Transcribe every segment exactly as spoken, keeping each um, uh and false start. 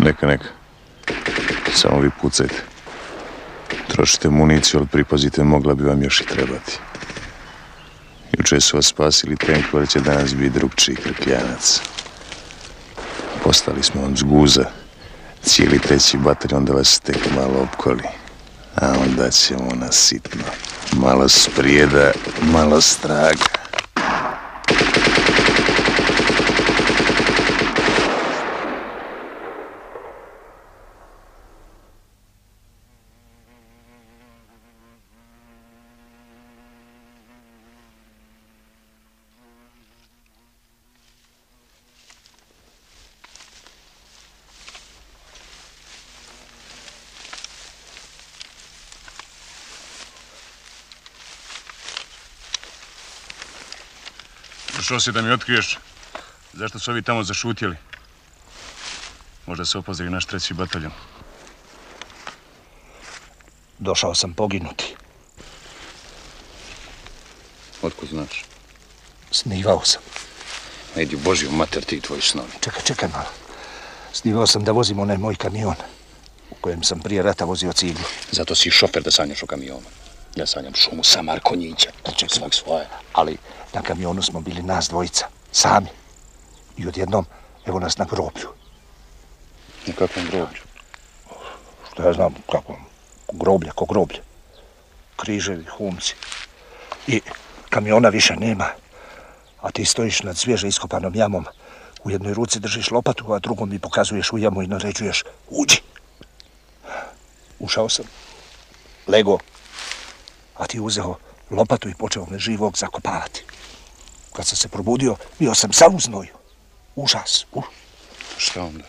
Neka, neka. Samo vi pucajte. Trošite municiju, ali pripazite, mogla bi vam još i trebati. Juče su vas spasili tenkovi, će danas biti drugčiji krkljanac. Postali smo vam zguza. Cijeli treći bataljon da vas tek malo opkoli. A onda ćemo na sitno. Malo sprijeda, malo straga. Došao si da mi otkriješ zašto su ovi tamo zašutjeli. Možda se opozori naš treći bataljon. Došao sam poginuti. Otkud znaš? Snivao sam. Ne idi u Božju mater ti i tvoji snovi. Čekaj, čekaj malo. Snivao sam da vozim onaj moj kamion u kojem sam prije rata vozio ciglu. Zato si šofer da sanjaš o kamionu. Ja sanjam šumu samar konjića. Čekaj, svak svoje. Ali na kamionu smo bili nas dvojica, sami. I odjednom, evo nas na groblju. Na kakvom groblju? Što ja znam, kakvom? Groblje, ko groblje. Križevi, humci. I kamiona više nema. A ti stojiš nad svježe iskopanom jamom. U jednoj ruci držiš lopatu, a drugom mi pokazuješ u jamu i naređuješ uđi. Ušao sam. Lego. A ti uzeo lopatu i počeo me živog zakopavati. Kad sam se probudio, bio sam sav u znoju. Užas. Uh. Šta onda?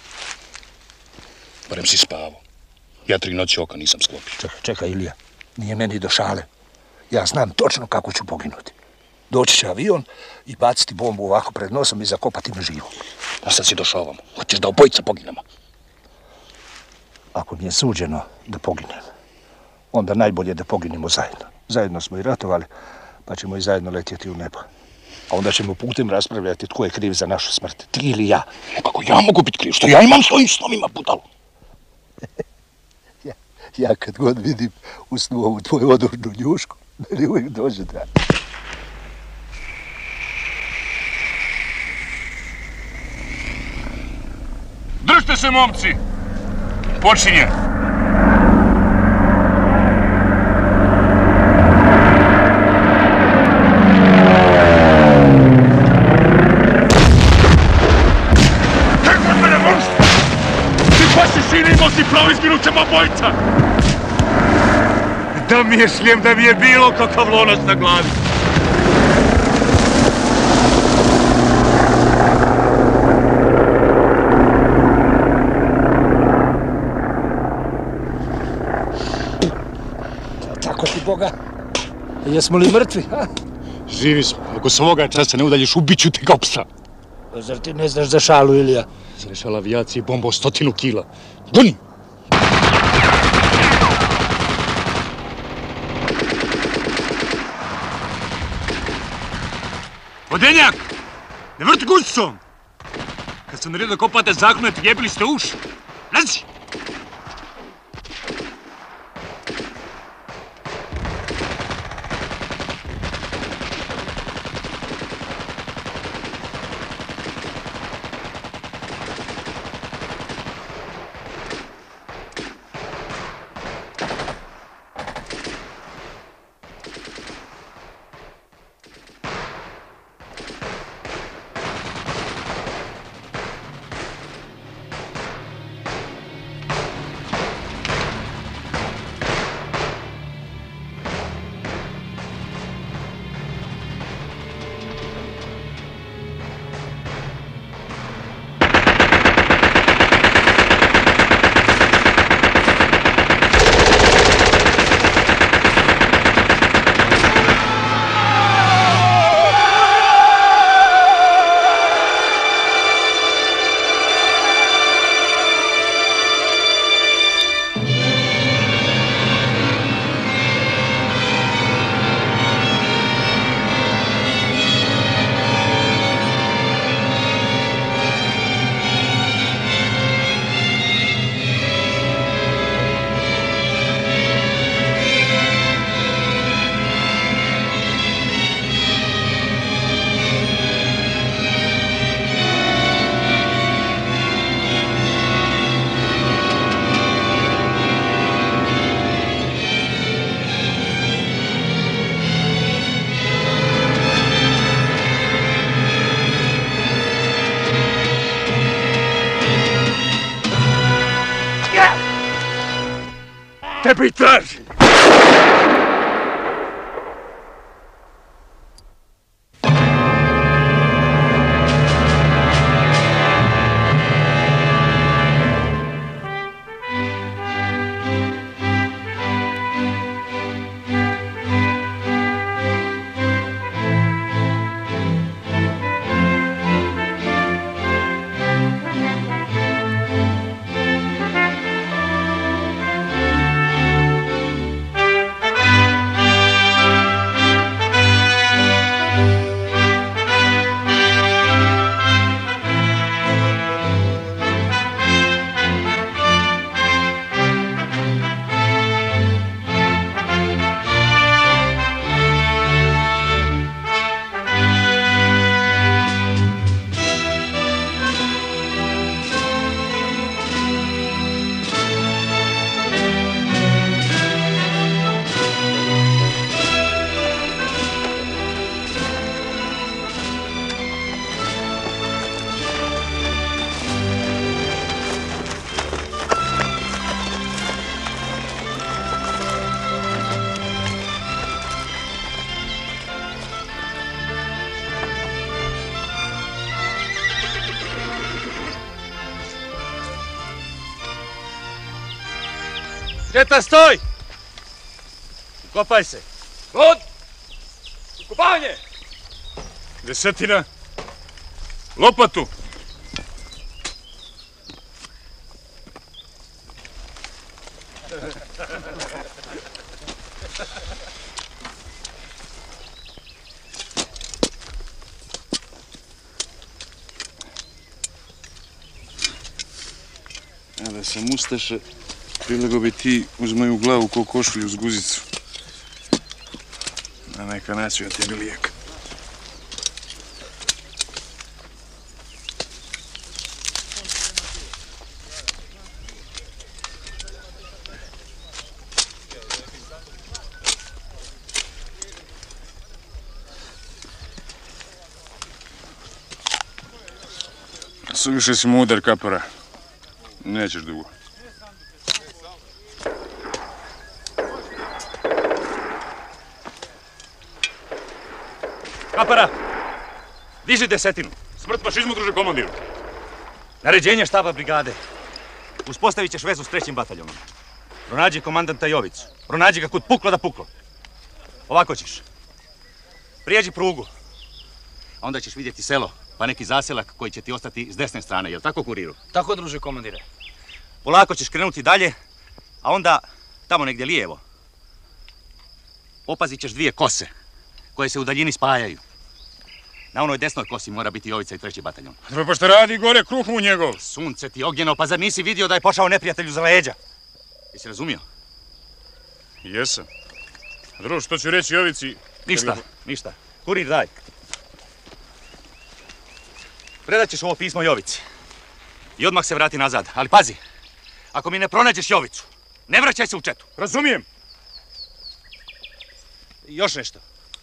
Barem si spavao. Ja tri noći oka nisam sklopio. Čekaj, čekaj, Ilija. Nije meni do šale. Ja znam točno kako ću poginuti. Doći će avion i baciti bombu ovako pred nosom i zakopati me živog. A sad si došao ovom. Hoćeš da obojica poginemo? Ako mi je suđeno da poginem, onda najbolje da poginemo zajedno. Zajedno smo i ratovali, pa ćemo i zajedno letjeti u nebo. A onda ćemo putem raspravljati tko je kriv za našu smrt. Ti ili ja. Kako ja mogu biti kriv? Što ja imam svojim snovima, budalo? ja, ja kad god vidim u snu ovu tvoju odurnu njušku, meni uvijek dođe da... Držite se, momci! Počinje! Izginut ćemo obojica! Da mi je šljem, da mi je bilo kakav lonac na glavi. Tako ti Boga. Jesmo li mrtvi, ha? Živi smo. Ako se ovoga časa ne udaljiš, ubit ću te kao psa. Zar ti ne znaš za šalu, Ilija? Zrešala avijacije i bomba o stotinu kila. Goni! Vodenjak! Ne vrti gužicom! Kad sam naredio da kopate zaklonete, jebili ste uši. Lezi! tebe i tražim. Četa, stoj! Kopaj se. Od! Ukopavanje! Desetina. Lopatu. Da sam ustaša, prilego bi ti uz moju glavu ko košulju uz guzicu. A neka naću ja tebi lijek. Suviše si mudar, kapara. Nećeš dugo. Kapara, diži desetinu. Smrt fašizmu, druže komandiru. Naređenje štaba brigade. Uspostavit ćeš vezu s trećim bataljonom. Pronađi komandanta Jovicu. Pronađi ga kud puklo da puklo. Ovako ćeš. Prijeđi prugu. A onda ćeš vidjeti selo, pa neki zaselak koji će ti ostati s desne strane. Jel tako, kuriru? Tako, druže komandire. Polako ćeš krenuti dalje, a onda tamo negdje lijevo. Opazit ćeš dvije kose koje se u daljini spajaju. Na onoj desnoj kosi mora biti Jovica i treći bataljon. Pa šta radi gore kruh mu njegov? Sunce ti ognjeno, pa zar nisi vidio da je pošao neprijatelju za leđa? Jesi razumio? Jesam. A drugo, što ću reći Jovici? Ništa, ništa. Kurir, daj. Predat ćeš ovo pismo Jovici. I odmah se vrati nazad. Ali pazi, ako mi ne pronađeš Jovicu, ne vraćaj se u četu. Razumijem. I još nešto.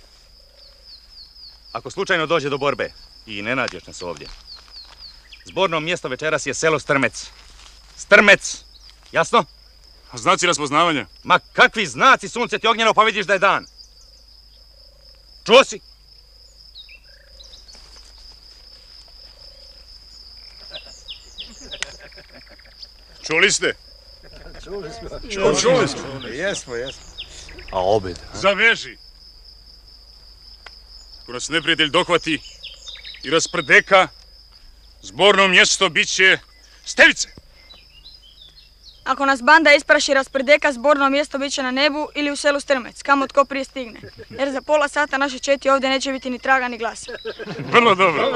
Ako slučajno dođe do borbe i ne nađeš nas ovdje, zborno mjesto večeras je selo Strmec. Strmec! Jasno? A znaci raspoznavanja? Ma kakvi znaci, sunce ti ognjeno, pa vidiš da je dan. Čuo si? Čuli ste? Čuli smo. Čuli, čuli smo. Jesmo, jesmo. A obed? Zaveži. Ako nas neprijatelj dohvati i rasprdeka, zborno mjesto bit će Stevice. Ako nas banda ispraši rasprdeka, zborno mjesto bit će na nebu ili u selu Strmec, kamo tko prije stigne. Jer za pola sata naše četi ovdje neće biti ni traga ni glasa. Vrlo dobro.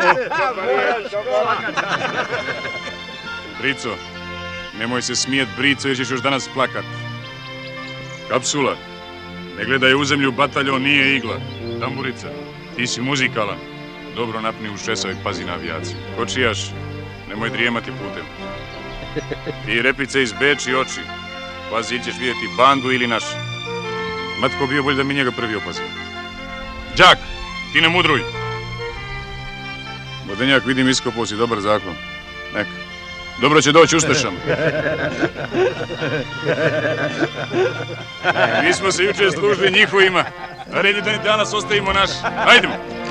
Brico, nemoj se smijet, Brico, jer ćeš još danas plakat. Kapsula, ne gledaj u zemlju, bataljon nije igla. Tamburica, ti si muzikalan. Dobro napni u šesao i pazi na avijaciju. Kočijaš, nemoj drijemati putem. Ti repice iz Beči oči. Pazi, ili ćeš vidjeti bandu ili naš. Matko bio bolje da mi njega prvi opazio. Đak, ti ne mudruj. Vodenjak, vidim, iskopao si dobar zaklon. Neka. Dobro će doći Ustašama. Mi smo se jučer služili njihovima, a red je da danas ostavimo naš. Hajdemo!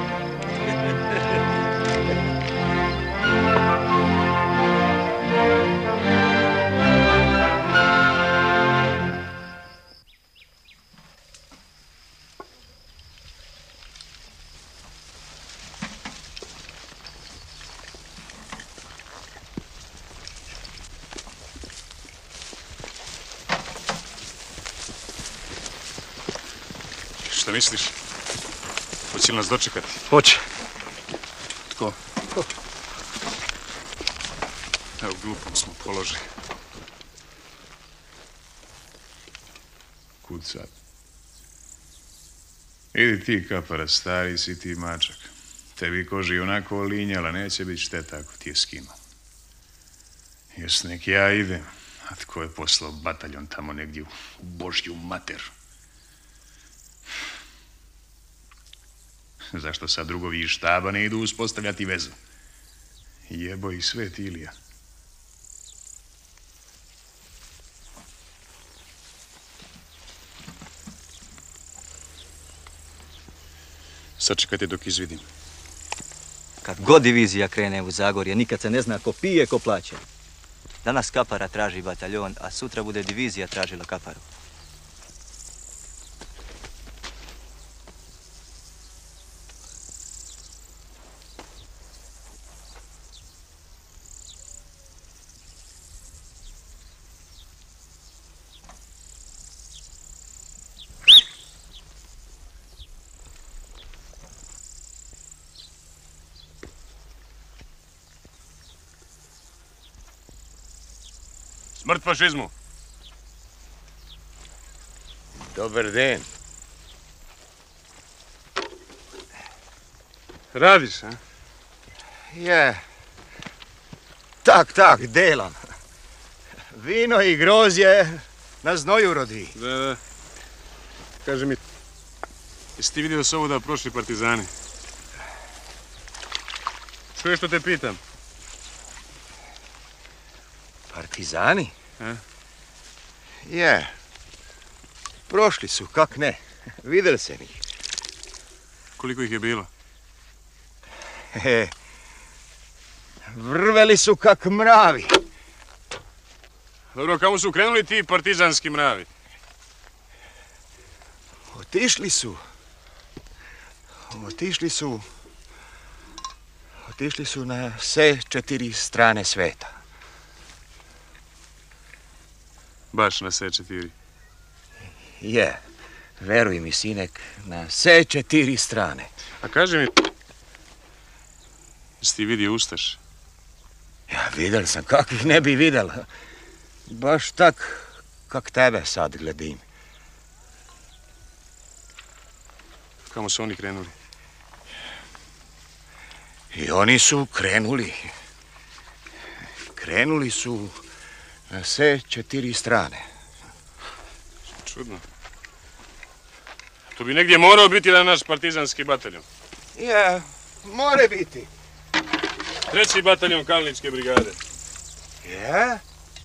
Šta misliš? Hoće li nas dočekati? Hoće. Tko? Evo, u glupom smo položaju. Kud sad? Idi ti, kapara, stari si ti mačak. Tebi koži onako olinjala, neće biti šteta ako ti je skinu. Jes nek ja idem, a tko je poslao bataljon tamo negdje u Božju mater? Zašto sad drugovi iz štaba ne idu uspostavljati vezu? Jebo i svet Ilija. Sačekajte dok izvidim. Kad god divizija krene u Zagorje, nikad se ne zna ko pije, ko plaća. Danas kapara traži bataljon, a sutra bude divizija tražila kaparu. Smrt fašizmu! Dobar den. Radiš, a? Je. Tak, tak, delam. Vino i grožđe na znoju rodi. Da, da. Kaži mi, jesi ti vidio da su ovuda prošli partizani? Čuješ što te pitam? Partizani? A? Je. Prošli su, kak ne. Vidjeli se ih. Koliko ih je bilo? He. Vrveli su kak mravi. Dobro, kamo su krenuli ti partizanski mravi? Otišli su. Otišli su. Otišli su na sve četiri strane sveta. Baš na sve četiri. Je. Veruj mi, sinek, na sve četiri strane. A kaži mi, jesi ti vidio Ustaš? Ja vidjel sam, kak ih ne bi vidjel. Baš tak, kak tebe sad gledim. Kamo su oni krenuli? I oni su krenuli. Krenuli su na sve četiri strane. Čudno. To bi negdje morao biti na naš partizanski bataljon. Je, more biti. Treći bataljon Kalničke brigade. Je?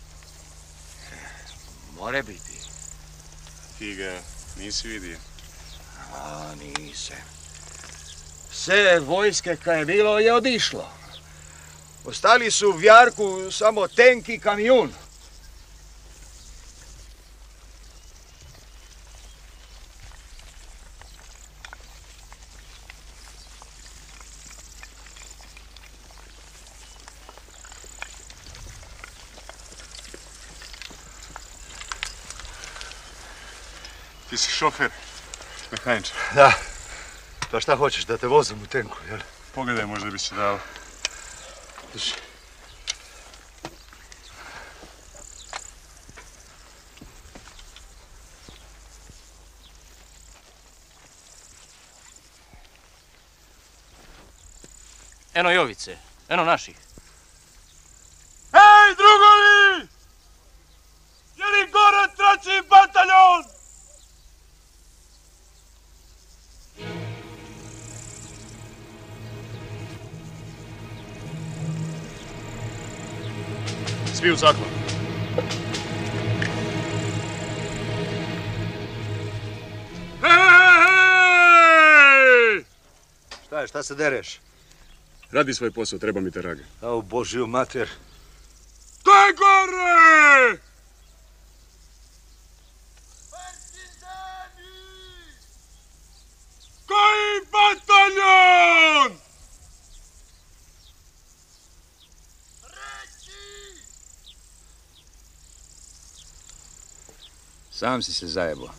More biti. Ti ga nisi vidio? A, nisam. Sve vojske kaj je bilo je odišlo. Ostali su u Jarku samo tenk i kamion. Ti si šofer, mehaničar. Da. Pa šta hoćeš, da te vozim u tenku, jel? Pogledaj, možda bi se dalo. Drži. Eno Jovice, eno naših. Ej, drugovi! Jeli gore treći bataljon! Svi u zaklon. Hej! Šta je, šta se dereš? Radi svoj posao, treba mi te rage. A u Božiju mater. Ko je gore? Partizani! Koji bataljon? Reći! Sam si se zajebao.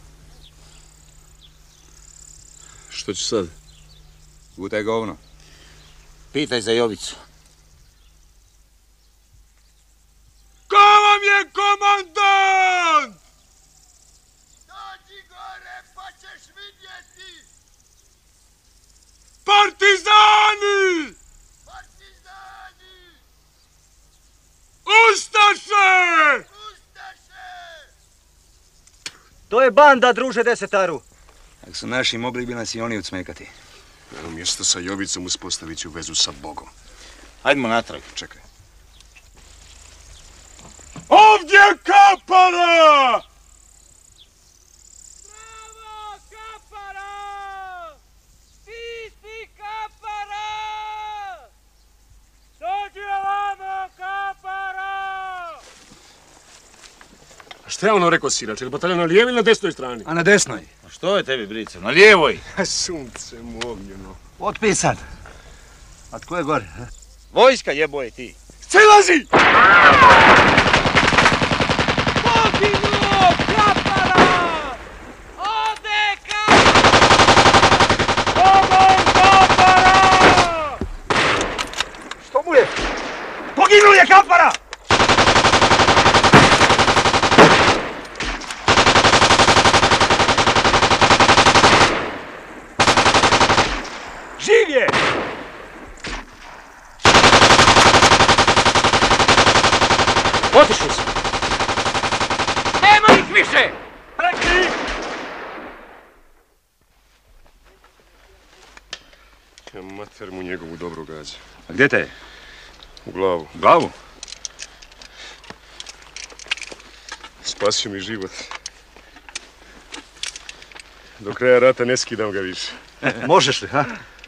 Što ću sad? Gutaj govno. Pitaj za Jovicu. Ko vam je komandant? Dođi gore pa ćeš vidjeti. Partizani! Partizani! Ustaše! Ustaše! To je banda, druže desetaru. Ako su naši mogli bi nas i oni ucmekati. Na mjesto sa Jovicom uspostavit ću vezu sa Bogom. Hajdemo natrag. Čekaj. Ovdje kapara! Bravo, kapara! Ti si kapara! Dođi ovamo, kapara! A šta je ono rekao Sirač? Je li bataljon na lijevoj ili na desnoj strani? A na desnoj? A što je tebi, Brice? Na lijevoj? Sunce mu ognjeno. Otpisan. A tko je gore? Ha? Vojska jeboje ti. Silazi! Poginu, kapara! Ode kapara! Pogon kapara! Što mu je? Poginul je kapara! Živ je! Otišli su. Nema ih više! Prekli! Ja mater mu njegovu dobru gađa. A gdje te je? U glavu. Glavu? Spasio mi život. Do kraja rata ne skidam ga više. Možeš li, ha?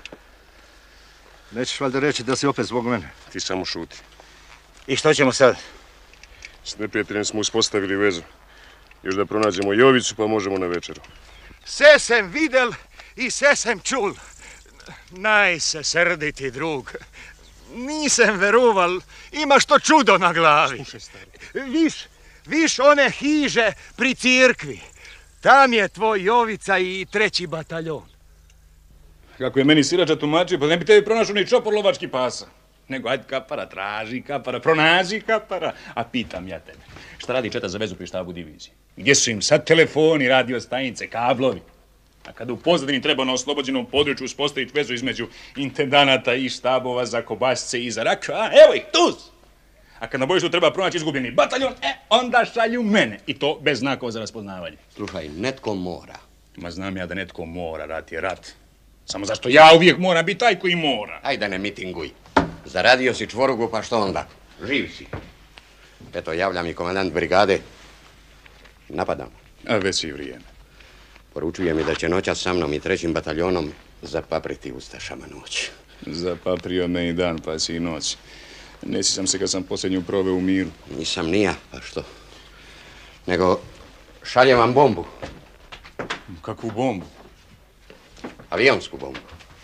Nećeš valjda reći da si opet zbog mene. Ti samo šuti. I što ćemo sad? S neprijateljem smo uspostavili vezu. Još da pronađemo Jovicu pa možemo na večeru. Sve sam videl i sve sam čul. Naj se srditi, drug. Nisam veroval, imaš to čudo na glavi. Slušaj, stari. Viš, viš one hiže pri cirkvi. Tam je tvoj Jovica i treći bataljon. Kako je meni Sirača tumačio, pa ne bi tebi pronašao ni čopor lovački pasa. Nego, ajde kapara, traži kapara, pronađi kapara. A pitam ja tebe, šta radi četa za vezu pri štabu divizije? Gdje su im sad telefoni, radio stanice, kablovi? A kada u pozadini treba na oslobođenom području uspostaviti vezu između intendanata i štabova za kobasice i za rakša, a evo ih, tu su! A kad na bojištu treba pronaći izgubljeni bataljon, e, onda šalju mene. I to bez znakova za raspoznavanje. Slušaj, netko mora. Ma znam ja da netko mora, rat je rat. Samo zašto ja uvijek moram biti taj koji mora. Ajde ne mitinguj. Zaradio si čvorugu, pa što onda? Živ si. Eto, javlja mi komandant brigade. Napadam. A već i vrijeme. Poručuje mi da će noćas sa mnom i trećim bataljonom zapapriti ustašama noć. Zapaprio me i dan, pa si i noć. Ne sjećam se kad sam posljednju proveo u miru. Nisam nija, pa što? Nego, šaljem vam bombu. Kakvu bombu? Avionsku bombu.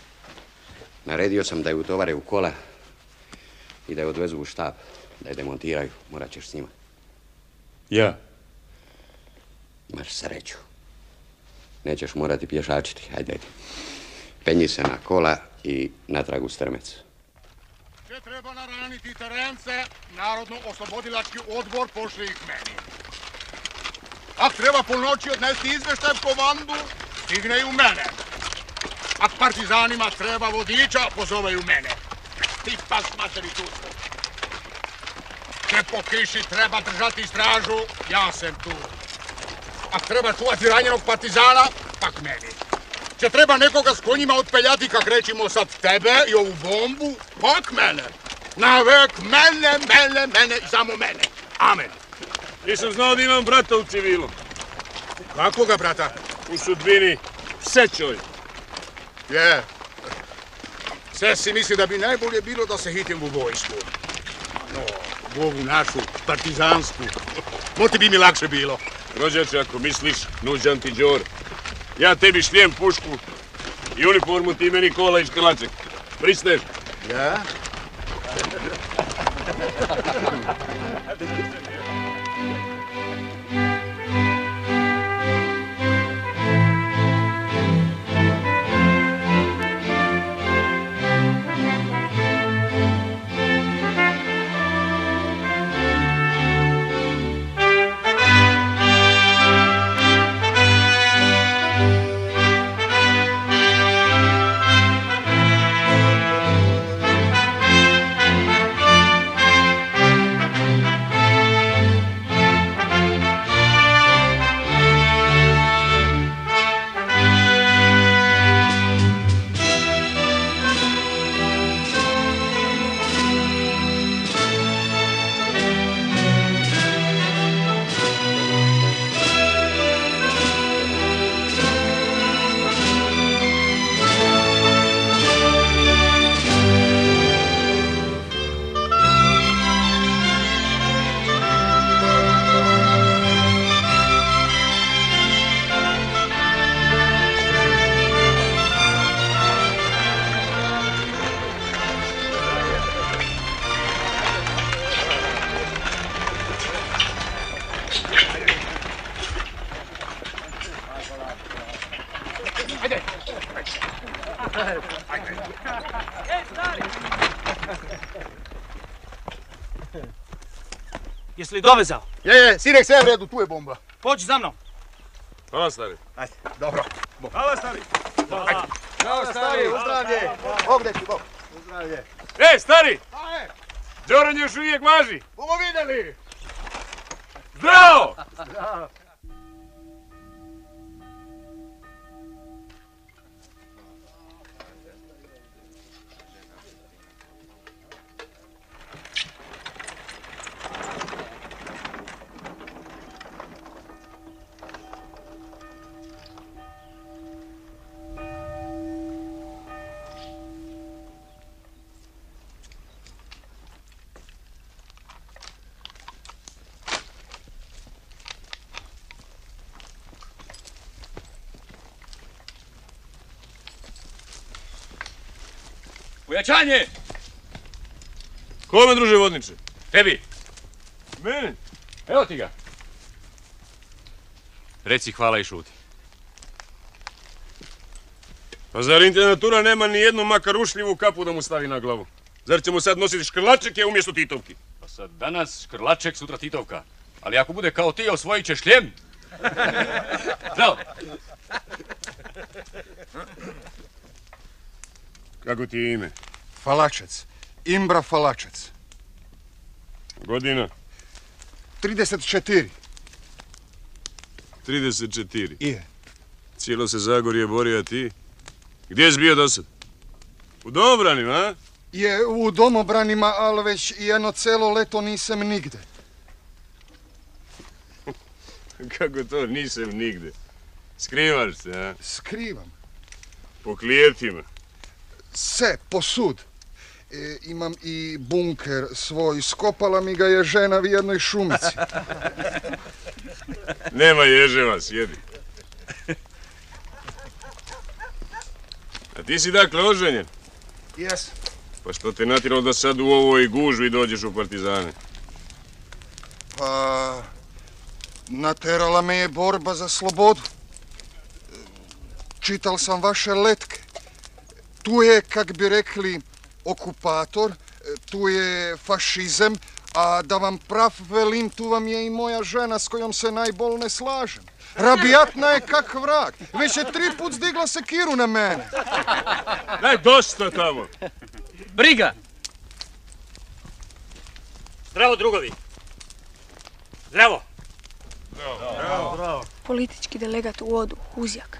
Naredio sam da je utovare u kola i da je odvezu u štab, da je demontiraju. Morat ćeš s njima. Ja? Imaš sreću. Nećeš morati pješačiti. Ajde, ajde. Penji se na kola i natrag u Strmec. Če treba naraniti terence, Narodno-oslobodilački odbor pošli ih meni. Ak treba po noći odnesti izveštaj komandu, stigne i u mene. Ak partizanima treba vodiča, pozovaju mene. Ti pas materi tu. Če po kiši treba držati stražu, ja sam tu. Ak treba čuvati ranjenog partizana, pak meni. Če treba nekoga s konjima otpeljati, kak rećimo sad tebe i ovu bombu, pak mene. Navek mene, mene, mene i samo mene. Amen. Nisam znao da imam brata u civilu. Kakvoga brata? U sudbini Sećoj. Je. Sve si misli da bi najbolje bilo da se hitim u vojsku. No, u ovu našu partizansku. Možda bi mi lakše bilo. Rođače, ako misliš, nuđam ti Đor. Ja tebi šlijem pušku i uniformu, ti meni kola i škrlaček. Pristaješ? Ja? Jesi li dovezao? Je, je, sinek, sve je u redu, tu je bomba. Pođi za mnom. Hvala, stari. Ajde, dobro. Hvala, stari. Hvala. Ćao, stari, uzdravlje. Bog dečki, Bog. Uzdravlje. E, stari! Aje, Đoran još uvijek važi. bomo vidjeli. Zdravo! Zdravo. Pojačanje! Kome, druže vodniče? Tebi. Meni? Evo ti ga. Reci hvala i šuti. Pa zar internatura nema ni jednu makar ušljivu kapu da mu stavi na glavu? Zar će mu sad nositi škrlačeke umjesto Titovki? Pa sad danas škrlaček, sutra Titovka. Ali ako bude kao ti, osvojit će šljem. Zdravo. Kako ti je ime? Falačec. Imbra Falačec. Godina? trideset četiri. trideset četiri. Je. Cijelo se Zagorje bori, a ti? Gdje si bio do sad? U domobranima, a? Je u domobranima, ali već jedno celo leto nisam nigde. Kako to nisam nigde? Skrivaš se, a? Skrivam. Po klijetima. Sve, posud. E, imam i bunker svoj. Skopala mi ga je žena u jednoj šumici. Nema ježeva, sjedi. A ti si dakle oženjen? Jes. Pa što te natjeralo da sad u ovoj gužvi dođeš u partizane? Pa... naterala me je borba za slobodu. Čital sam vaše letke. Tu je, kak bi rekli, okupator, tu je fašizem, a da vam prav velim, tu vam je i moja žena s kojom se najbol ne slažem. Rabijatna je kak vrag. Već je tri put zdigla sekiru na mene. Daj, dosta tamo. Briga! Zdravo, drugovi. Zdravo. Zdravo. Bravo. Politički delegat u Odu, Huzjak.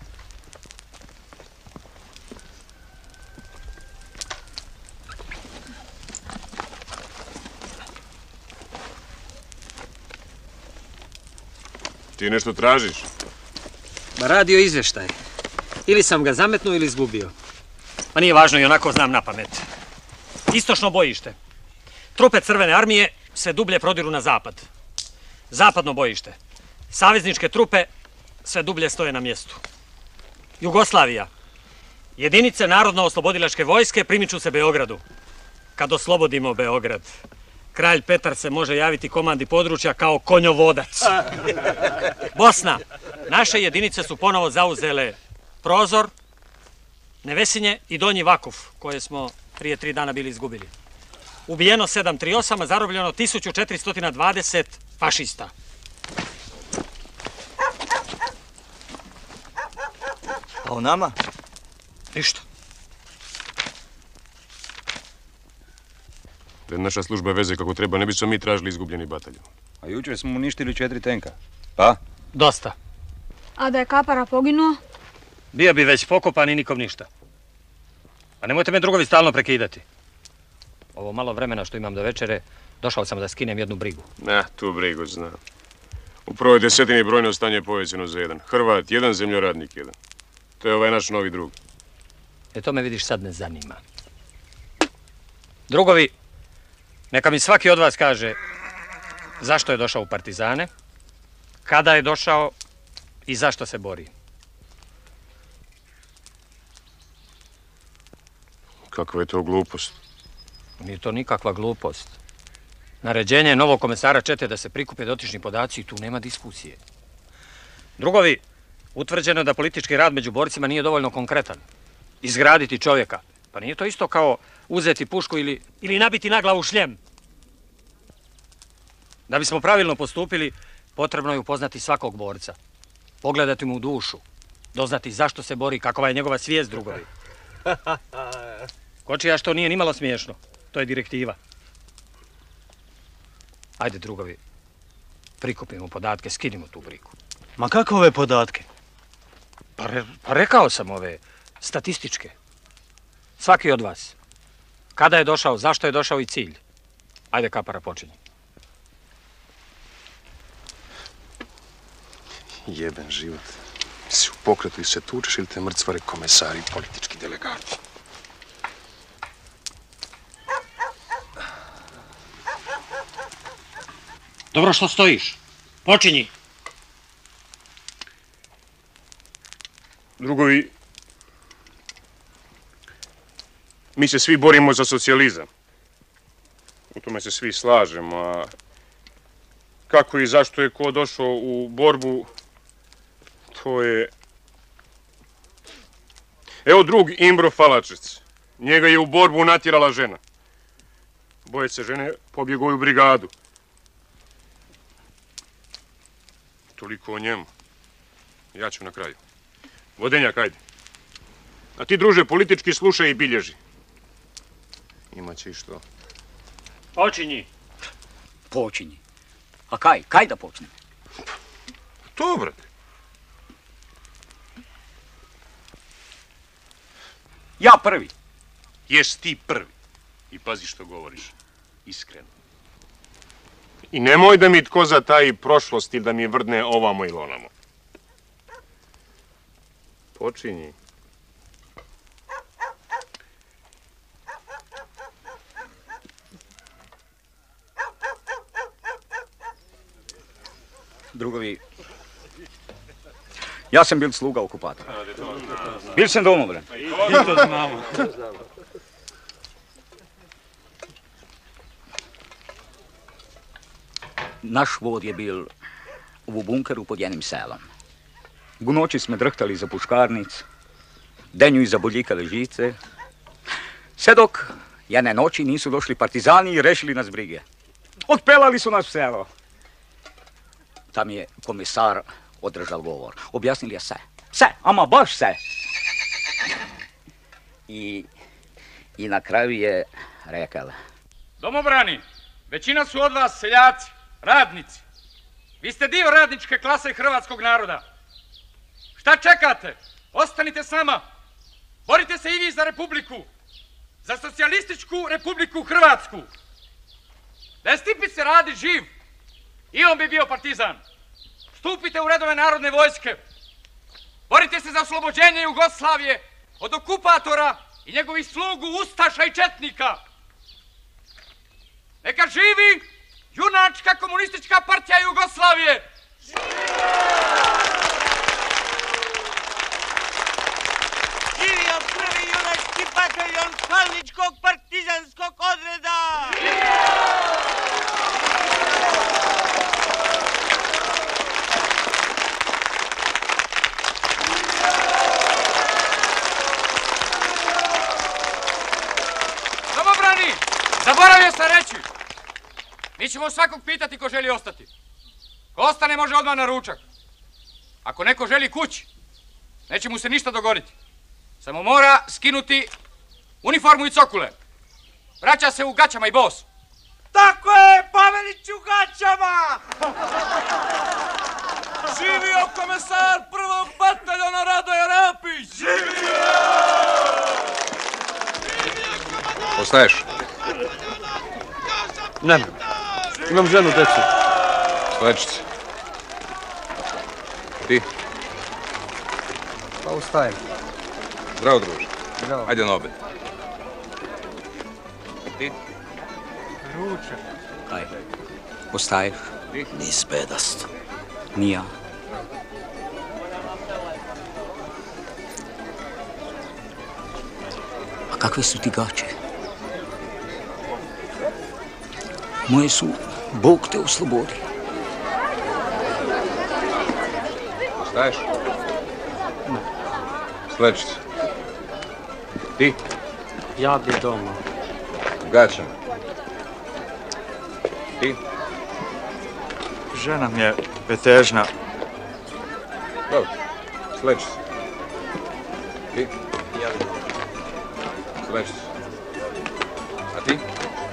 Ti nešto tražiš? Ba radio izvještaj. Ili sam ga zametnuo ili izgubio. Ma nije važno, i onako znam na pamet. Istočno bojište. Trupe Crvene armije sve dublje prodiru na zapad. Zapadno bojište. Savezničke trupe sve dublje stoje na mjestu. Jugoslavija. Jedinice Narodno-oslobodilačke vojske primiču se Beogradu. Kad oslobodimo Beograd, kralj Petar se može javiti komandi područja kao konjovodac. Bosna. Naše jedinice su ponovo zauzele Prozor, Nevesinje i Donji Vakuf, koje smo prije tri dana bili izgubili. Ubijeno sedam tri osam, a zarobljeno tisuću četiristo dvadeset fašista. A o nama? Ništa. Da je naša služba veze kako treba, ne bismo mi tražili izgubljeni bataljon. A jučer smo uništili četiri tenka. Pa? Dosta. A da je Kapara poginuo? Bio bi već pokopan i nikom ništa. A nemojte me drugovi stalno prekidati. Ovo malo vremena što imam do večere, došao sam da skinem jednu brigu. Na, tu brigu znam. U prvoj desetini brojno stanje je povećano za jedan. Hrvat, jedan, zemljoradnik, jedan. To je ovaj naš novi drug. E to me vidiš sad ne zanima. Drugovi, neka mi svaki od vas kaže zašto je došao u partizane, kada je došao i zašto se bori. Kakva je to glupost? Nije to nikakva glupost. Naređenje je novog komesara čete da se prikupe dotični podaci i tu nema diskusije. Drugovi, utvrđeno je da politički rad među borcima nije dovoljno konkretan. Izgraditi čovjeka. Pa nije to isto kao uzeti pušku ili, ili nabiti na glavu šljem. Da bismo pravilno postupili, potrebno je upoznati svakog borca. Pogledati mu u dušu. Doznati zašto se bori, kakova je njegova svijest, drugovi. Kočija što nije nimalo smiješno. To je direktiva. Ajde, drugovi, prikupimo podatke, skinimo tu brigu. Ma kako ove podatke? Pa, re, pa rekao sam ove statističke. Svaki od vas. Kada je došao, zašto je došao i cilj. Ajde, Kapara, počinji. Jeben život. Si u pokretu i se tučeš ili te mrcvare komesari i politički delegati. Dobro što stojiš. Počinji. Drugovi, mi se svi borimo za socijalizam. U tome se svi slažemo, a kako i zašto je ko došao u borbu, to je... Evo drug Imbro Falačec. Njega je u borbu natjerala žena. Boje se žene, pobjegao u brigadu. Toliko o njemu. Ja ću na kraju. Vodenjak, ajde. A ti, druže, politički slušaj i bilježi. Imaće i što. Počinji. Počinji. A kaj? Kaj da počnem? To, brate. Ja prvi. Jes ti prvi. I pazi što govoriš. Iskreno. I nemoj da mi tko zataji prošlost ili da mi vrdne ovamo ili onamo. Počinji. Drugovi, ja sam bil sluga okupatora. Bil sam domobran. I to znamo. Naš vod je bil v bunkeru pod jednim selom. V noči smo drhtali za puškarnic, denju iza boljikale žice, sve dok jedne noći nisu došli partizani i rešili nas brige. Otpelali su nas v selo. Tam je komisar održal govor. Objasnili je sve. Sve, ama baš sve. I, i na kraju je rekao. Domobrani, većina su od vas seljaci, radnici. Vi ste dio radničke klase hrvatskog naroda. Šta čekate? Ostanite s nama. Borite se i vi za republiku. Za socijalističku republiku Hrvatsku. Da je Stipić se radi živ, i on bi bio partizan. Stupite u redove narodne vojske. Borite se za oslobođenje Jugoslavije od okupatora i njegovih slugu ustaša i četnika. Neka živi junačka komunistička partija Jugoslavije! Živio prvi junački bataljon Kalničkog partizanskog odreda! Domobrani, zaboravio sam reći. Mi ćemo svakog pitati ko želi ostati. Ko ostane može odmah na ručak. Ako neko želi kući, neće mu se ništa dogoditi. Samo mora skinuti uniformu i cokule. Vraća se u gaćama i bos. Tako je, Pavelić u gaćama! Živio komesar prvog bataljona Radoje Rapić! Živio! Ostaješ? Ne, imam ženu, djecu. Stoječice. Ti? Pa ustajem. Zdravo, druže. Zdravo. Ajde na obed. Ti? Ručak. Kaj? Ostaješ? Nis bedast. Nija. A kakve su ti gaće? Moje su, Bog te oslobodi. Ostaješ? Ne. Stoječice. Ti? Ja bi doma. U gaćama. Ti? Žena mi je betežna. Dobro, sledeći se. Ti? Ja. Sledeći se. A ti?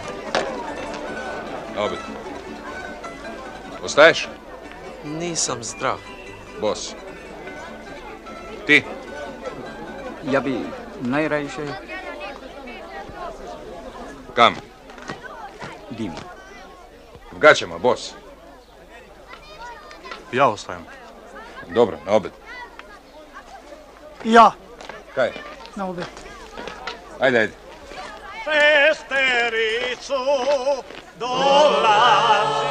Na obed. Ostaješ? Nisam zdrav. Bos. Ti? Ja bi najrajše... Kam? Dim. U gaćama, bos. Ja ostajem. Dobro, na obed. Ja. Kaj? Na obed. Ajde, ajde. Sestericu dolazili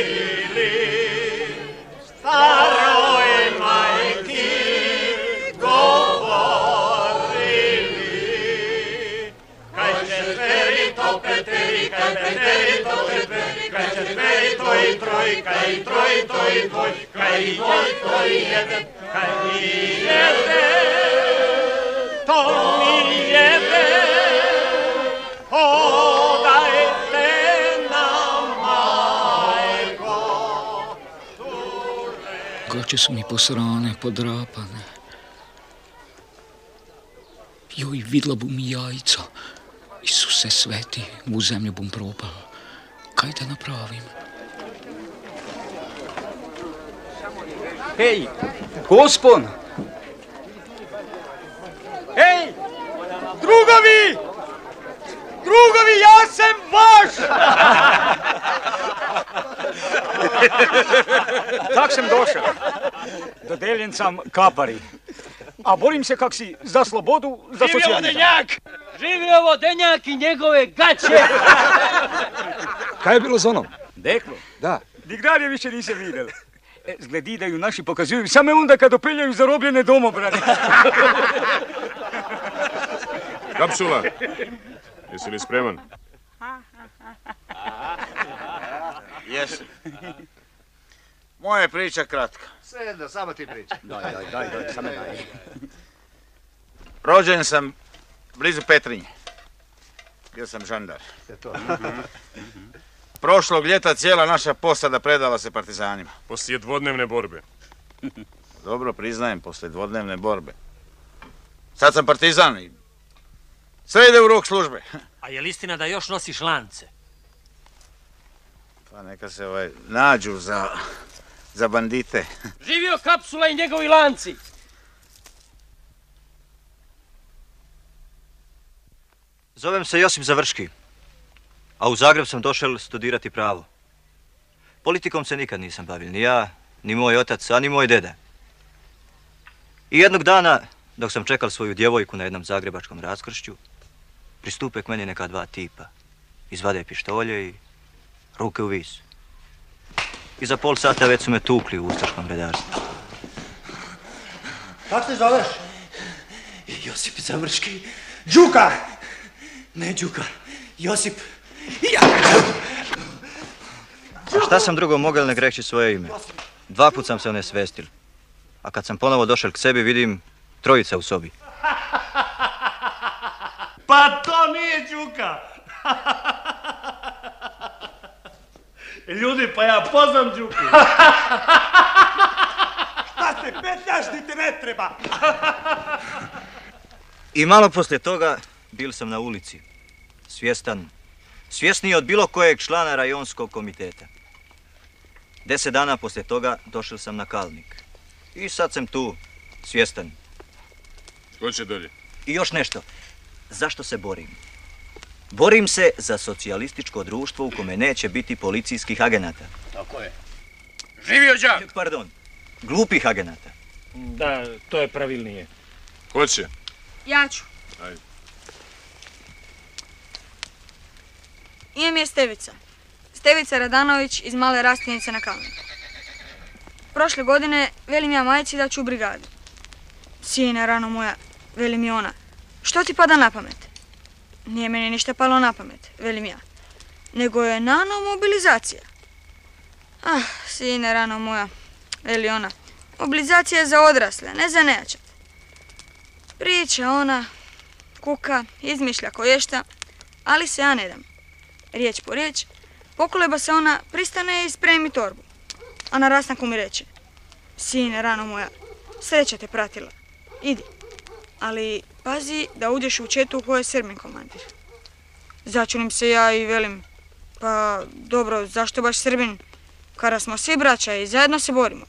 staroj majki govorili kaj četveri to peteri, kaj peteri to četveri, kaj četveri to i troj, kaj troj to i dvoj, kaj i dvoj to i jedan, kaj i jedan, to mi jedan. Podajte nam, majko, Gaće su mi posrane, podrapane. Joj, vidla bum mi jajca. Isuse sveti, u zemlju bum propala. Kaj da napravim? Hej, gospon! Hej, drugovi! Drugovi, ja sam vaš! Tak sam došao. Dodeljen sam kapari. A borim se kak si za slobodu, za Živio socijalizam. Vodenjak! Živio Vodenjak i njegove gaće! Kaj je bilo z onom? Deklo? Da. Dignarje više nisam vidjel. E, zgledi da ju naši pokazuju samo onda kad opeljaju zarobljene domobrane. Kapsula, jesi li spreman? Jesam. Moja je priča kratka. Sve jedno, samo ti priča. Daj, daj, daj, daj, samo daj. Rođen sam blizu Petrinje. Bio sam žandar. Prošlog ljeta cijela naša posada predala se partizanima. Poslije dvodnevne borbe. Dobro, priznajem, poslije dvodnevne borbe. Sad sam partizan i sve ide u ruk službe. A je li istina da još nosiš lance? Pa neka se ovaj nađu za, za bandite. Živio Kapsula i njegovi lanci! Zovem se Josip Završki, a u Zagreb sam došel studirati pravo. Politikom se nikad nisam bavil, ni ja, ni moj otac, a ni moj deda. I jednog dana, dok sam čekal svoju djevojku na jednom zagrebačkom raskršću, pristupe k meni neka dva tipa. Izvade pištolje i ruke u vis. I za pol sata već su me tukli u ustaškom redarstvu. Kako se zoveš? Josip Zamrški. Đuka! Ne Đuka, Josip. Ja! A šta sam drugo mogel nek reći svoje ime? Dva put sam se onesvestil. A kad sam ponovo došel k sebi, vidim trojica u sobi. Pa to nije Đuka. Ljudi, pa ja poznam Đuku. Šta se petljaš, ni te ne treba. I malo poslije toga bil sam na ulici. Svjestan. Svjesniji od bilo kojeg člana rajonskog komiteta. Deset dana poslije toga došel sam na Kalnik. I sad sam tu, svjestan. Ko će dolje? I još nešto. Zašto se borim? Borim se za socijalističko društvo u kome neće biti policijskih agenata. Tako je. Živio đak! Pardon, glupih agenata. Da, to je pravilnije. Ko će? Ja ću. Ajde. Ime mi je Stevica. Stevica Radanović iz Male Rastinice na Kalniku. Prošle godine velim ja majci da ću u brigadu. Sine, rano moja, veli mi ona. Što ti pada na pamet? Nije meni ništa palo na pamet, velim ja. Nego je nano mobilizacija. Ah, sine, rano moja, veli ona. Mobilizacija je za odrasle, ne za nejačat. Priča ona, kuka, izmišlja koješta, ali se ja ne dam. Riječ po riječ, pokoleba se ona, pristane i spremi torbu. A na rastanku mi reče, sine, rano moja, sreća te pratila, idi. Ali pazi da uđeš u četu u kojoj je Srbin komandir. Začunim se ja i velim, pa dobro, zašto baš Srbin, kada smo svi braća i zajedno se borimo.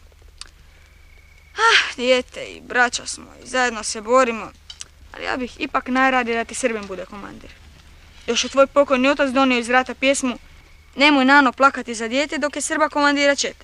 Ah, dijete i braća smo i zajedno se borimo, ali ja bih ipak najradije da ti Srbin bude komandir. Još je tvoj pokojni otac donio iz rata pjesmu Nemoj nano plakati za dijete dok je Srba komandira čete.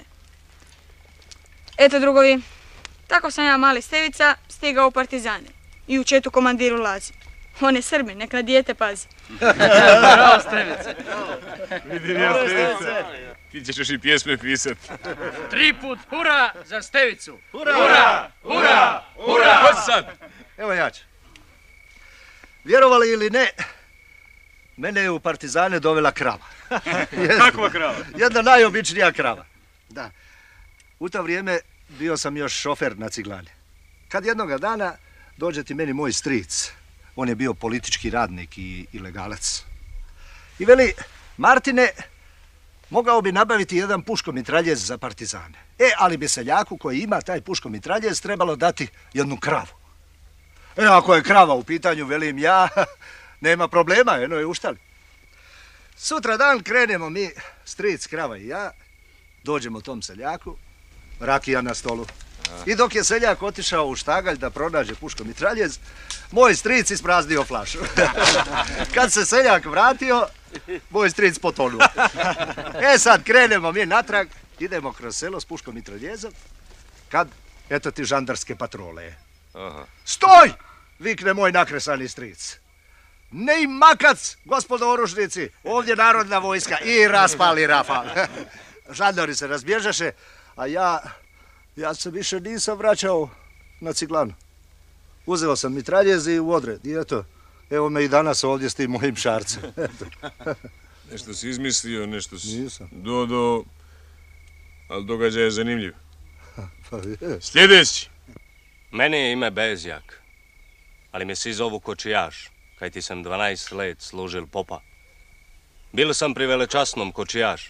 Eto drugovi, tako sam ja mali Stevica stigao u partizane i u četu komandiru Lazi. On je Srbin, nek na dijete pazi. Bravo Stevice. Vidim ja Stevice. Ti ćeš još i pjesme pisat. Tri put hura za Stevicu. Hura! Hura! Hura! Hura! Hoć sad! Evo ja ću. Vjerovali ili ne, mene je u partizane dovela krava. Kakva krava? Jedna najobičnija krava. Da. U to vrijeme bio sam još šofer na ciglani. Kad jednoga dana dođe ti meni moj stric. On je bio politički radnik i ilegalac. I veli, Martine, mogao bi nabaviti jedan puškomitraljez za partizane. E, ali bi seljaku koji ima taj puškomitraljez trebalo dati jednu kravu. E, ako je krava u pitanju, velim ja, nema problema, eno je uštali. Sutra dan krenemo mi, stric, krava i ja, dođemo tom seljaku, rakija na stolu. I dok je seljak otišao u štagalj da pronađe puškomitraljez, moj stric ispraznio flašu. Kad se seljak vratio, moj stric potonuo. E sad krenemo mi natrag, idemo kroz selo s puškomitraljezom, kad, eto ti žandarske patrole. Aha. Stoj! Vikne moj nakresani stric. Ne i makac, gospodo oružnici, ovdje narodna vojska i raspali rafal. Žandari se razbježaše, a ja, ja se više nisam vraćao na ciglanu. Uzeo sam mitraljez i u odred i eto, evo me i danas ovdje s tim mojim šarcem. Nešto si izmislio, nešto si... Nisam. Do, do... Ali događaj je zanimljiv. Pa je. Sljedeći. Meni je ime Bezjak, ali me svi zovu Kočijaš, kaj ti sam dvanaest let služil popa. Bil sam pri velečasnom Kočijaš.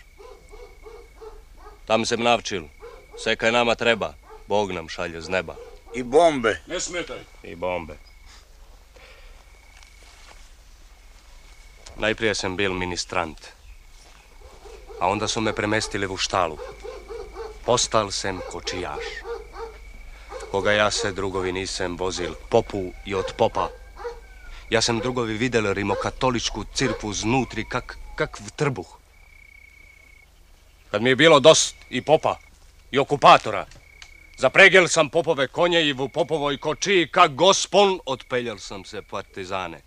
Tam sem navčil, sve kaj nama treba, Bog nam šalje z neba. I bombe. Ne smetaj. I bombe. Najprije sam bil ministrant, a onda su me premestili u štalu. Postal sem Kočijaš. Koga ja se, drugovi, nisem vozil popu i od popa. Ja sam, drugovi, vidjeli rimokatoličku crkvu znutri kak, kak v trbuh. Kad mi je bilo dost i popa, i okupatora. Zapregel sam popove konje i u popovoj kočiji, kak gospon, otpeljal sam se partizane.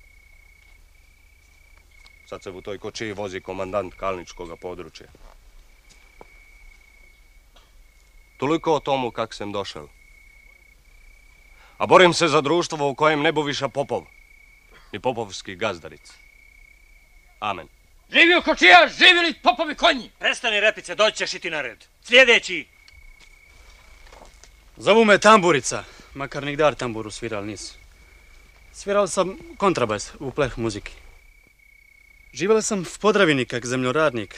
Sad se u toj kočiji vozi komandant Kalničkoga područja. Toliko o tomu kak sam došel. A borim se za društvo u kojem ne buviša popov, ni popovski gazdaric. Amen. Živio kočija, živjeli popovi konji! Prestani, Repice, doći ćeš i ti na red. Sljedeći! Zovu me Tamburica, makar nigdar tamburu sviral nis. Svirao sam kontrabas u pleh muziki. Živjela sam v Podravini kak zemljoradnik,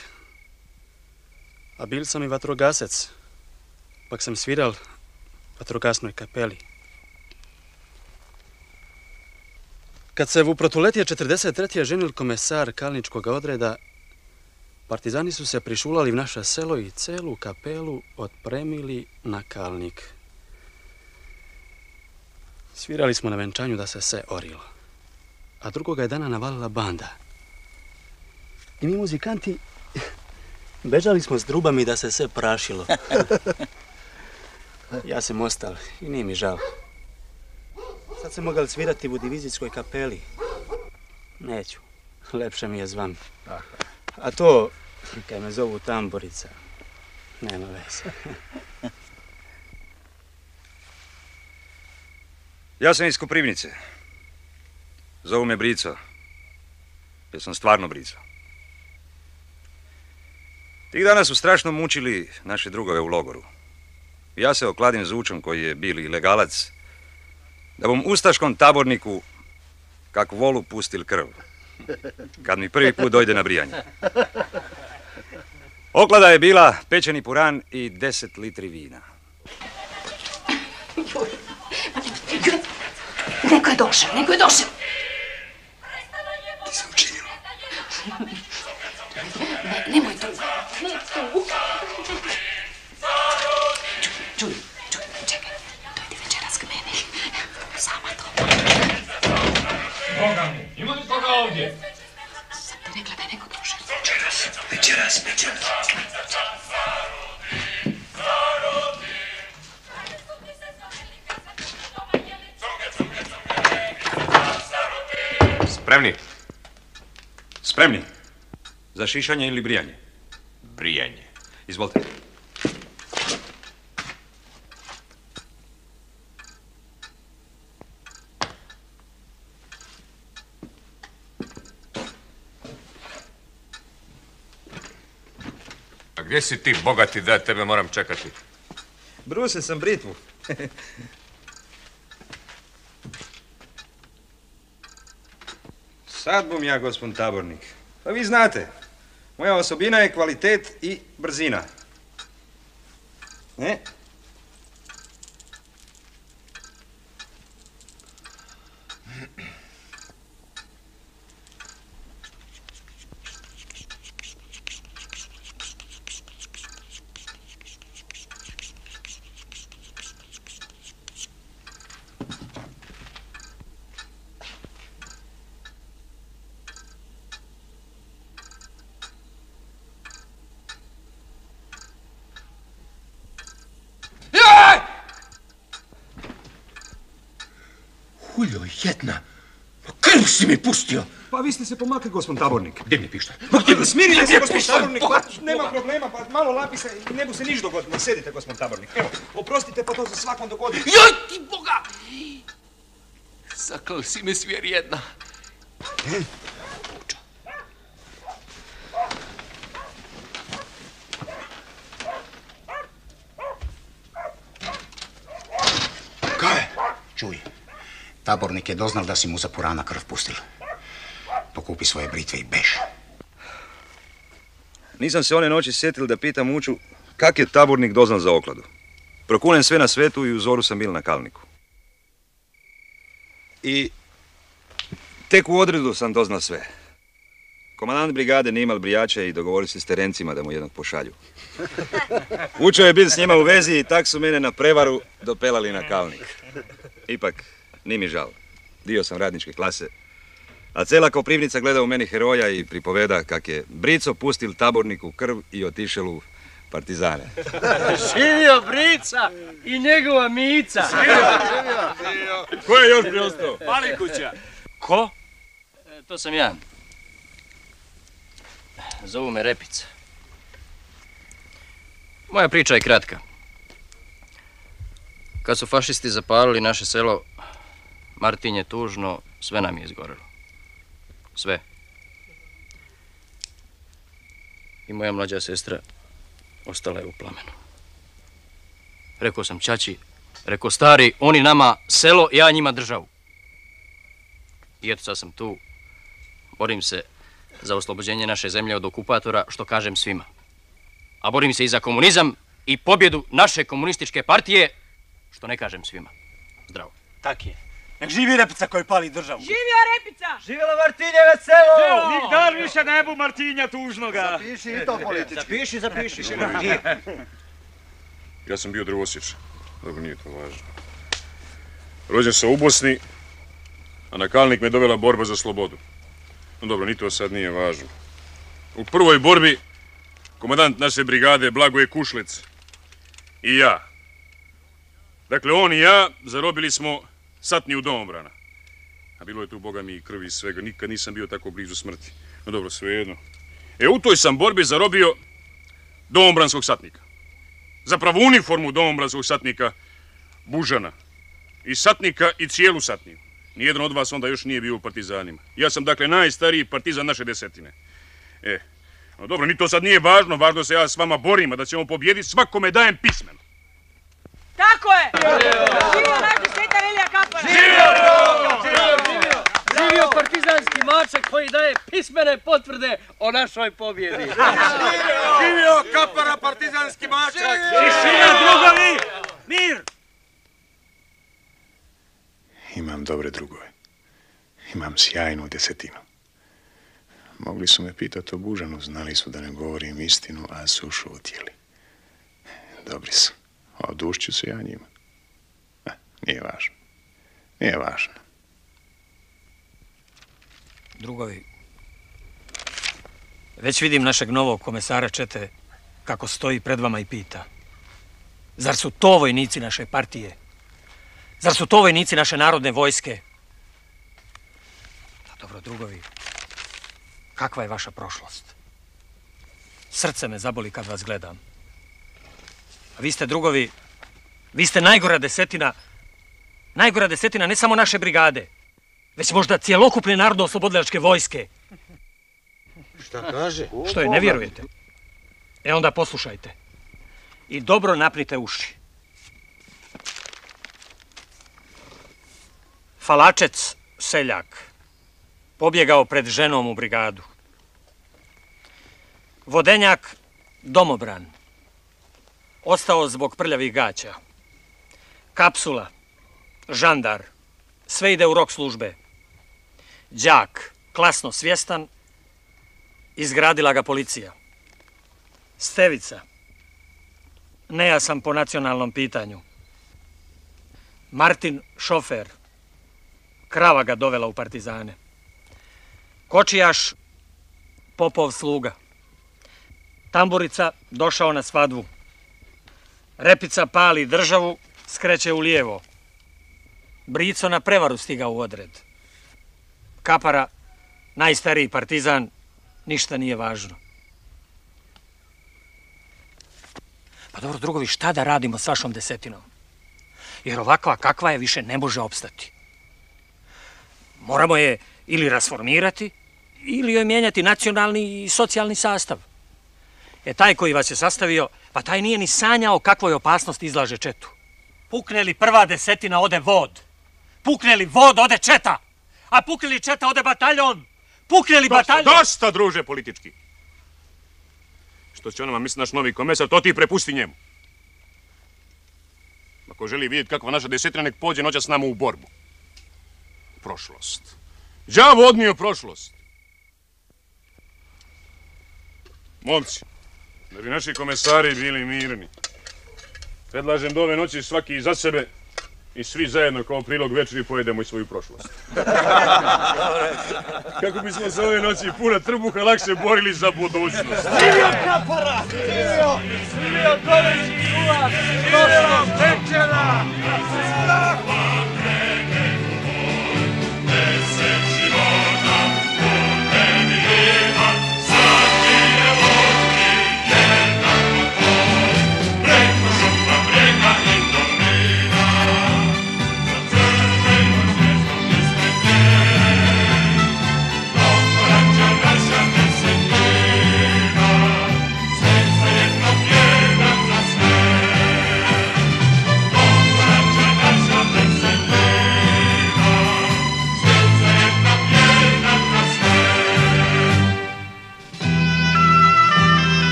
a bil sam i vatrogasec, pak sam sviral vatrogasnoj kapeli. Kad se u protuletje četrdeset treće ženil komesar Kalničkog odreda, partizani su se prišulali v naše selo i celu kapelu otpremili na Kalnik. Svirali smo na venčanju da se se orilo, a drugoga je dana navalila banda. I mi muzikanti bežali smo s drubami da se se prašilo. Ja sam ostal i nije mi žal. Sad sam mogal svirati u divizijskoj kapeli. Neću, lepše mi je zvan. A to, kaj me zovu Tamburica, nema veze. Ja sam iz Koprivnice. Zovu me Brico. Ja sam stvarno Brico. Tih dana su strašno mučili naše drugove u logoru. Ja se okladim Zučom koji je bili legalac, da bom ustaškom taborniku kak volu pustil krv, kad mi prvi put dojde na brijanje. Oklada je bila pečeni puran i deset litri vina. Neko je došao, neko je došao. Ti se učinilo. Ne, nemoj tu. Ne tu. Čuj, čuj, čekaj. Dojdi večeras k meni. Sama to. Boga mi, ima li koga ovdje? Sam ti rekla da je neko došao. Večeras, večeras, večeras. Spremni? Spremni? Za šišanje ili brijanje? Brijanje. Izvolite. A gdje si ti, bogati, da tebe moram čekati? Bruse sam britvu. Sad bom ja, gospod tabornik. Pa vi znate, moja osobina je kvalitet i brzina. Ne? Huljo jedna, pa krv si mi pustio. Pa vi ste se pomakli, gospod tabornik. Gdje mi pišta? Pa gdje smirite se, gospod tabornik, pa nema problema, pa malo lapi se i ne bu se niš dogodilo. Sedite, gospod tabornik. Evo, oprostite, pa to se svakom dogodi. Joj ti Boga! Zaklal si me svijer jedna. Kaj? Čuj, tabornik je doznal da si mu za purana krv pustil. Pokupi svoje britve i bež. Nisam se one noći sjetil da pitam Uču kak je tabornik doznal za okladu. Prokunem sve na svetu i u zoru sam bil na Kalniku. I tek u odredu sam doznal sve. Komandant brigade nije imal brijače i dogovorili se s terencima da mu jednog pošalju. Učo je bil s njima u vezi i tak su mene na prevaru dopelali na Kalnik. Ipak, nije mi žal. Dio sam radničke klase. A cela Koprivnica gleda u meni heroja i pripoveda kak je Brico pustil taborniku krv i otišel u partizane. Živio Brica i njegova Mica. Ko je još preostao? Palikuća. Ko? E, to sam ja. Zovu me Repica. Moja priča je kratka. Kad su fašisti zapalili naše selo, Martin je tužno, sve nam je izgorelo. Sve. I moja mlađa sestra ostala je u plamenu. Rekao sam ćaći, rekao stari, oni nama selo, ja njima državu. I eto sad sam tu, borim se za oslobođenje naše zemlje od okupatora, što kažem svima. A borim se i za komunizam i pobjedu naše komunističke partije, što ne kažem svima. Zdravo. Tak je. Nek živi Repica koji pali državu. Živio Repica! Živjela Martinjeve selo! Nik dan više ne bu Martinja tužnoga. Zapiši i to politički. Zapiši, zapiši. Ja sam bio drvosječan. Dobro, nije to važno. Rođen sam u Bosni, a na Kalnik me dovela borba za slobodu. No dobro, ni to sad nije važno. U prvoj borbi komandant naše brigade Blagoje Kušlec i ja. Dakle, on i ja zarobili smo satniju Domobrana. A bilo je tu, boga mi, i krvi i svega. Nikad nisam bio tako blizu smrti. No dobro, svejedno. E, u toj sam borbi zarobio domobranskog satnika. Zapravo uniformu domobranskog satnika Bužana. I satnika i cijelu satniju. Nijedan od vas onda još nije bio u partizanima. Ja sam, dakle, najstariji partizan naše desetine. E, no dobro, ni to sad nije važno. Važno se ja s vama borim, a da ćemo pobijediti, svakome dajem pismeno. Tako je! Živio naš desetar Ilija Kapara! Živio partizanski mačak koji daje pismene potvrde o našoj pobjedi. Živio Kapara, partizanski mačak! Tišina, drugovi! Mir! Imam dobre drugove. Imam sjajnu desetinu. Mogli su me pitati o Bužanu, znali su da ne govorim istinu, a su šutjeli. Dobri su. Odušću se ja njima. Ne, nije važno. Nije važno. Drugovi, već vidim našeg novog komesara čete kako stoji pred vama i pita. Zar su to vojnici naše partije? Zar su to vojnici naše narodne vojske? A dobro, drugovi, kakva je vaša prošlost? Srce me zaboli kad vas gledam. A vi ste, drugovi, vi ste najgora desetina, najgora desetina ne samo naše brigade, već možda cijelokupne narodno-oslobodilačke vojske. Šta kaže? Što je, ne vjerujete? E onda poslušajte. I dobro napnite uši. Falačec, seljak, pobjegao pred ženom u brigadu. Vodenjak, domobran, ostao zbog prljavih gaća. Kapsula, žandar, sve ide u rok službe. Đak, klasno svjestan, izgradila ga policija. Stevica, nejasan po nacionalnom pitanju. Martin, šofer, krava ga dovela u partizane. Kočijaš, popov sluga. Tamburica, došao na svadbu. Repica pali državu, skreće u lijevo. Brico na prevaru stigao u odred. Kapara, najstariji partizan, ništa nije važno. Pa dobro, drugovi, šta da radimo s vašom desetinom? Jer ovakva kakva je više ne može opstati. Moramo je ili rasformirati, ili joj mijenjati nacionalni i socijalni sastav. E, taj koji vas je sastavio, pa taj nije ni sanjao kakvoj opasnosti izlaže četu. Pukne li prva desetina, ode vod. Pukne li vod, ode četa. A pukne li četa, ode bataljon. Pukne li bataljon... Dosta, druže, politički. Što će onama misli naš novi komesar, to ti prepusti njemu. Ako želi vidjeti kakva naša desetina, nek pođe noća s nama u borbu. Prošlost. Đavo odnio prošlost. Momci, da bi naši komesari bili mirni, predlažem da ove noći svaki za sebe i svi zajedno kao prilog večeri pojedemo i svoju prošlost. Kako bismo se ove noći puna trbuha lakše borili za budućnost. Živio Kapara! Živio! Živio goleći kuvac! Živio večera!